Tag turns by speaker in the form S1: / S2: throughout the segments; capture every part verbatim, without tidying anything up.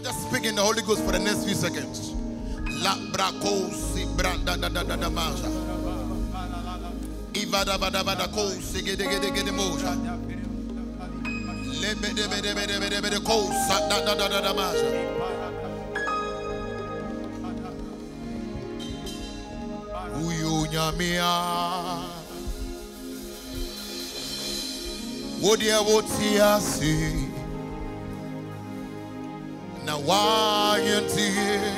S1: Just speak in the Holy Ghost for the next few seconds. La brako si branda da da da da maja. Ivada bada bada ko si gede gede gede moja. Le bede bede bede bede bede ko sa da da da da da maja. Uyu nyamia. Wodia wotia si. Na wayanti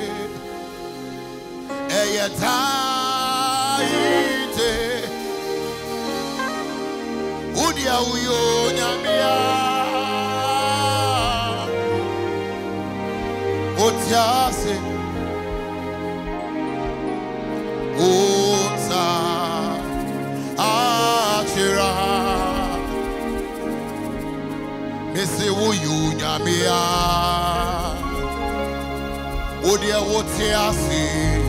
S1: eyataite udia uyo nyamia otiase ota achira mese uyo nyamia Odia wotiasi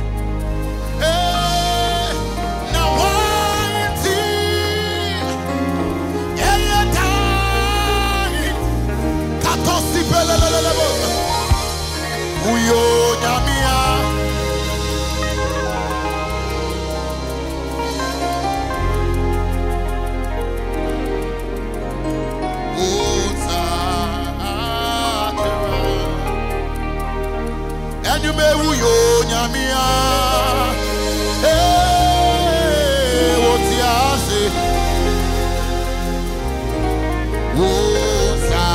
S1: eh na wanti eyatai katosi pelelelebo uyo nyamia you may woo nyamia eh what ya say wosa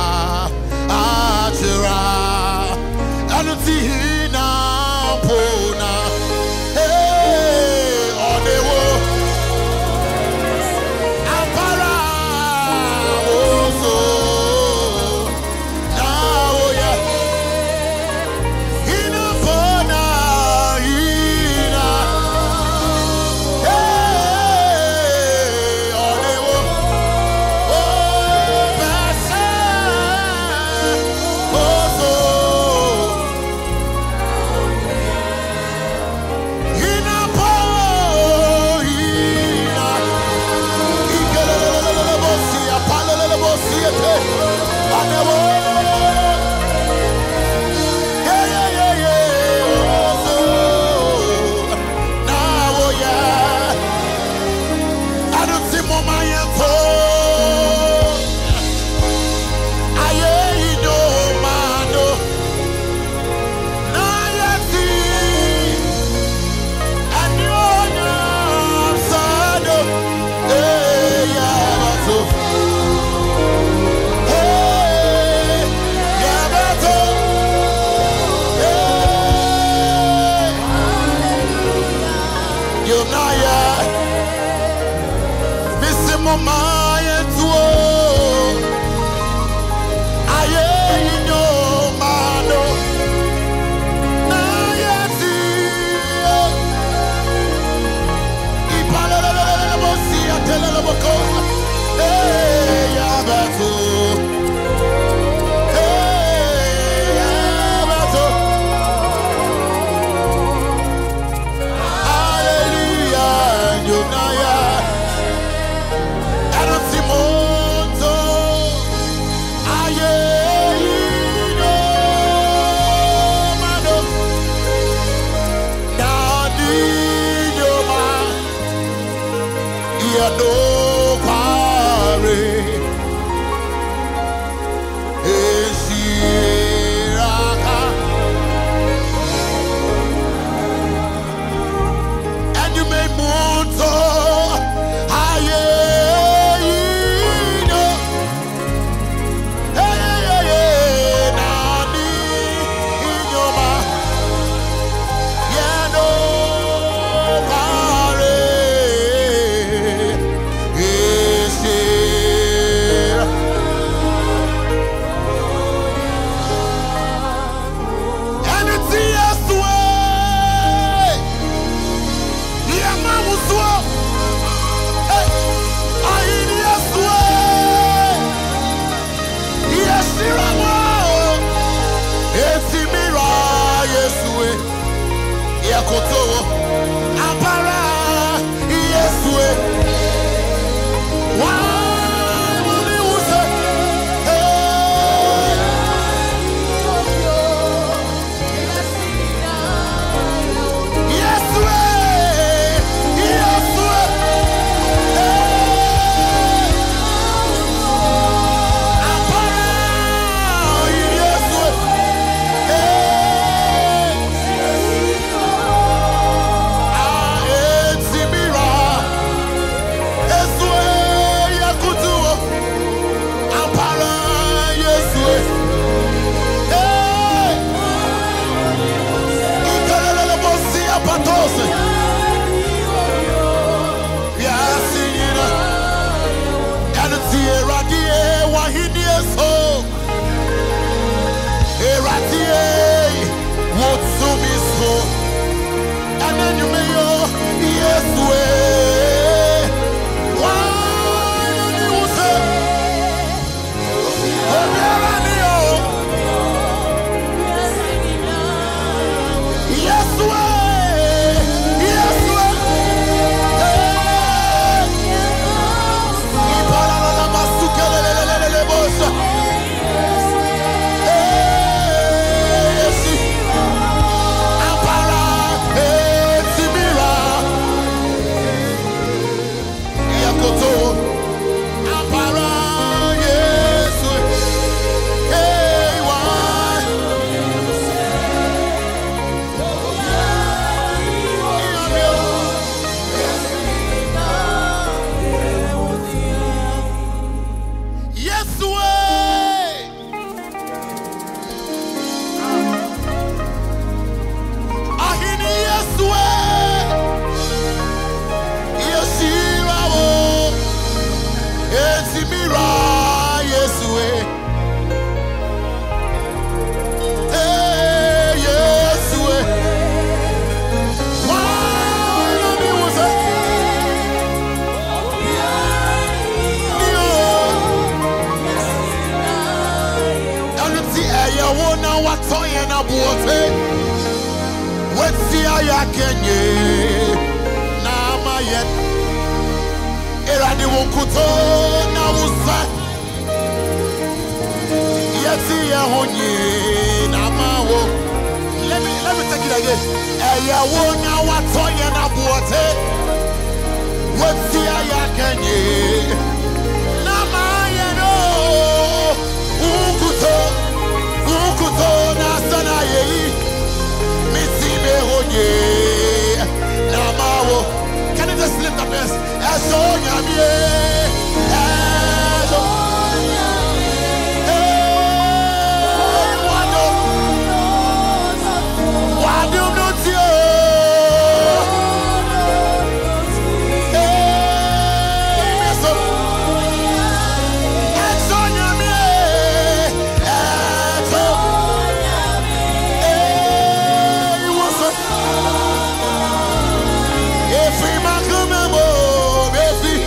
S1: atira anuti na pona eh onewo apara oso Why?
S2: 「
S1: ya kenye na mayet erade wonkuto na wusa yeti ya honye na mawo. Let me let me take it again. Eya wonya watoye na buote weti ya kenye na mayeno wonkuto wonkuto na sana ye. Can you just lift up this? Eso nyamie, eso nyamie. Wado, wado nutio. Eso, eso nyamie, eso nyamie. What's up? Every man come and move, every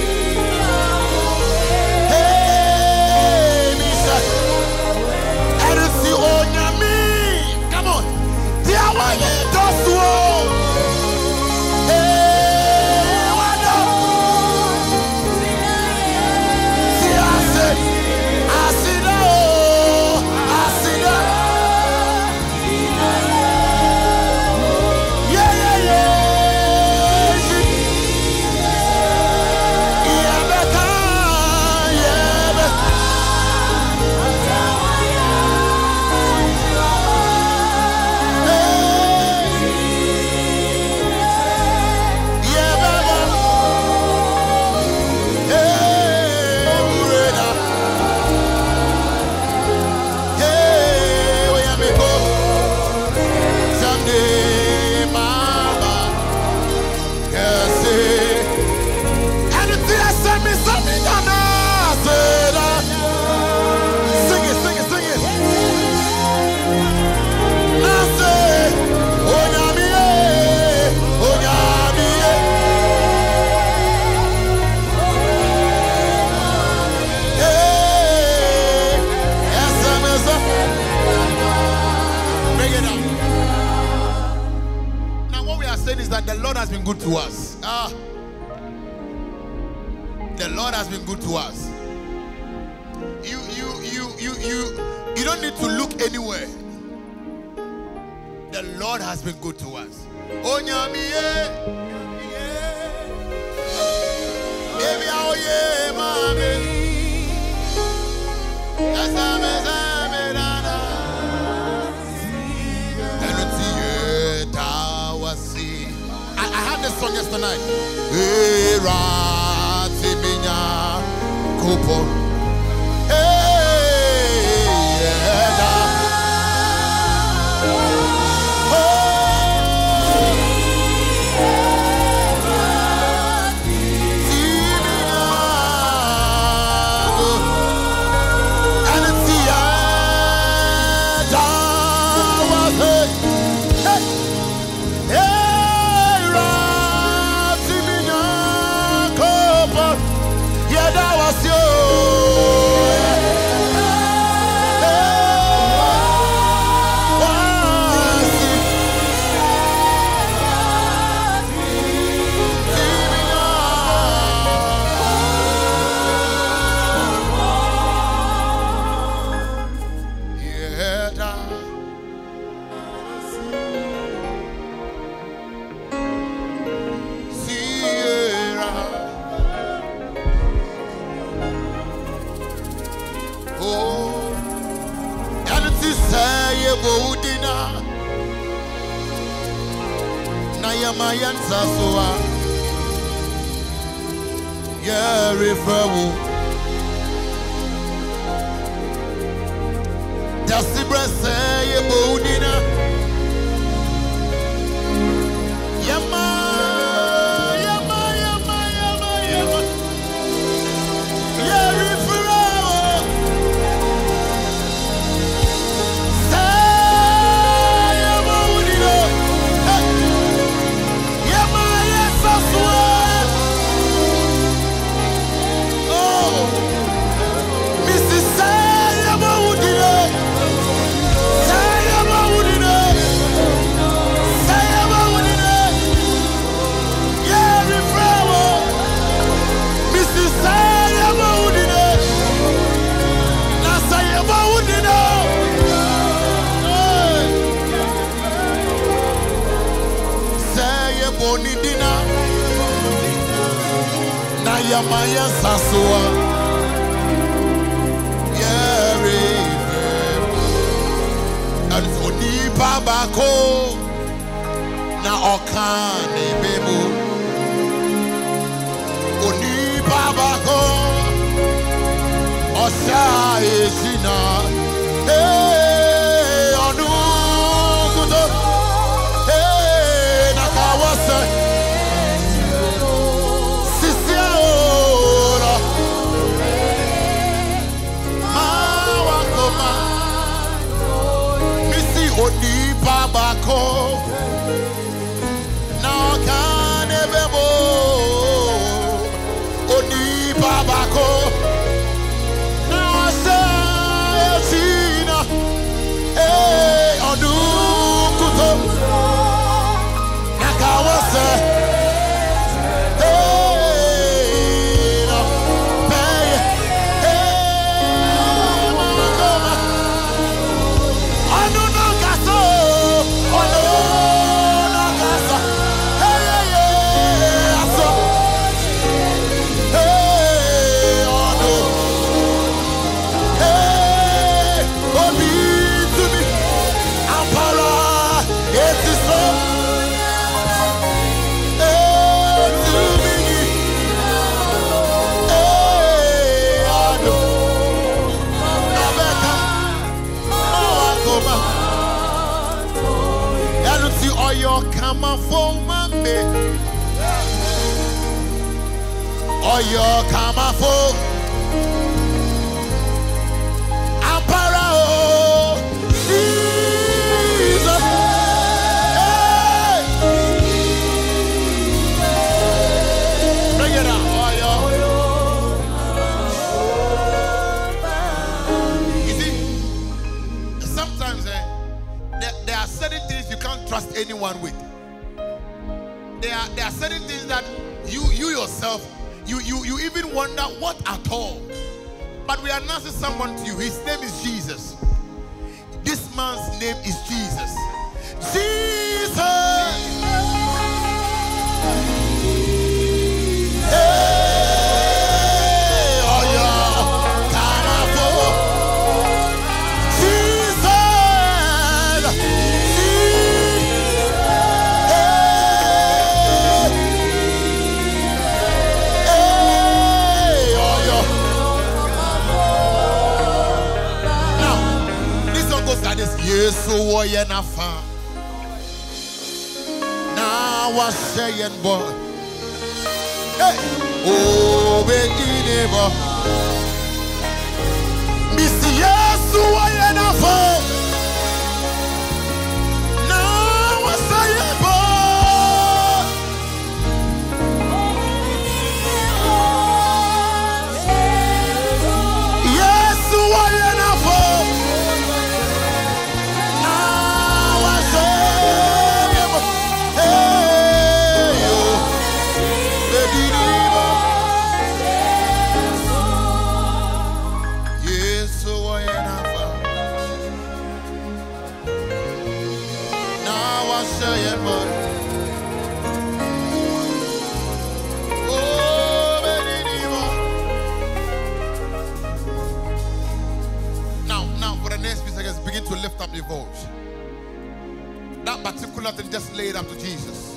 S1: hey, Misha, and it's the on me. Come on, the hour you does war. Hey, what up? See, I said, I see that, I see that. Yeah, yeah, yeah. Is that the Lord has been good to us. Ah, the Lord has been good to us. You, you, you, you, you, you don't need to look anywhere. The Lord has been good to us. Oh, nyami, yeah, baby, oh yeah, mommy. I had this song yesterday night. Hey, Rati Minya Kupo. Hey, yeah. Oh, and it's the that was you. Mayan Sasua, yeah, referral. Just the breast say a bodina. Yama, yama, yama, yama, yama. Yeah, referral. Say a bodina. Missus Sayama Woodina, Sayama Woodina. Bonidina Nayamaya Sasua Yeri and Oni Babako Na Okane Bebo Oni Babako Osha Ejina Hey Onu Kudo Hey Nakawasa Sisia Ora Mawakoma Missy Oni Babako Na Okane Bebo Oni Babako Hey, Onu Kuto Nakawase Hey, no Hey, hey, Makoma Onu Nakaso Onu Nakasa Hey, hey, hey, Aso Hey, Onu Hey, Obi It is so. Hey, to me. Hey, I know. Rebecca, Mawakoma. I don't see all your camera for me. All your camera for. Ampara, oh, Jesus. Trust anyone with. There are there are certain things that you you yourself you you you even wonder what at all. But we announce someone to you. His name is Jesus. This man's name is Jesus. Jesus. Hey, oh yeah, come on, yes, so why na fa na wa saying boy hey oh be dinebo miss yes so why na fa na wa saying boy yes so why na fa to lift up your voice. That particular thing, just lay it up to Jesus.